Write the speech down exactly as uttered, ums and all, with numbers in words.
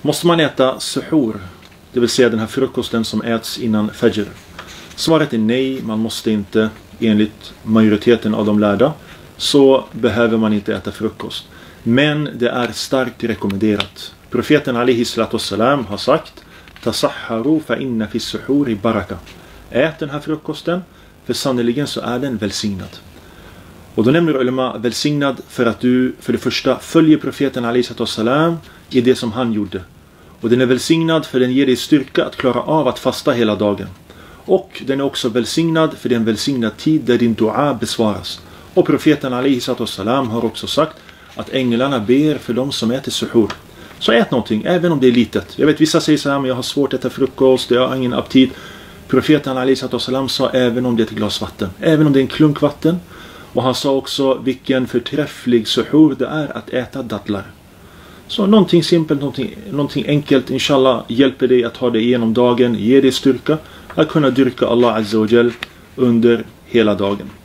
Måste man äta suhur, det vill säga den här frukosten som äts innan fajr? Svaret är nej, man måste inte. Enligt majoriteten av de lärda så behöver man inte äta frukost. Men det är starkt rekommenderat. Profeten alaihi salatu wassalam har sagt: Tasahharu fa inna fi suhuri baraka. Ät den här frukosten, för sannoliken så är den välsignad. Och då nämner ulema välsignad för att du för det första följer profeten alaihi salatu wassalam i det som han gjorde. Och den är välsignad för den ger dig styrka att klara av att fasta hela dagen. Och den är också välsignad för den välsignad tid där din dua besvaras. Och profeten alaihi salatu wassalam har också sagt att änglarna ber för dem som äter suhur. Så ät någonting, även om det är litet. Jag vet, vissa säger så här, men jag har svårt att äta frukost, jag har ingen aptit. Profeten alaihi salatu wassalam sa även om det är ett glas vatten, även om det är en klunk vatten. Och han sa också vilken förträfflig suhur det är att äta dadlar. Så någonting simpelt, någonting, någonting enkelt, inshallah, hjälper dig att ha det igenom dagen, ger dig styrka att kunna dyrka Allah azza wa jal under hela dagen.